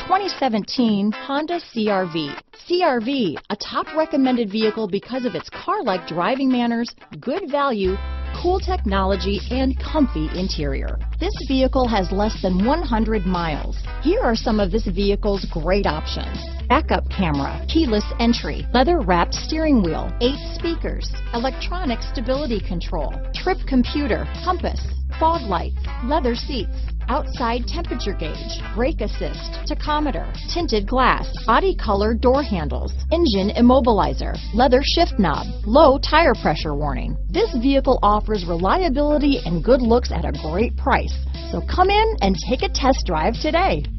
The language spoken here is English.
2017 Honda CR-V. CR-V, a top recommended vehicle because of its car-like driving manners, good value, cool technology, and comfy interior. This vehicle has less than 100 miles. Here are some of this vehicle's great options: backup camera, keyless entry, leather-wrapped steering wheel, 8 speakers, electronic stability control, trip computer, compass, fog lights, leather seats, outside temperature gauge, brake assist, tachometer, tinted glass, body color door handles, engine immobilizer, leather shift knob, low tire pressure warning. This vehicle offers reliability and good looks at a great price. So come in and take a test drive today.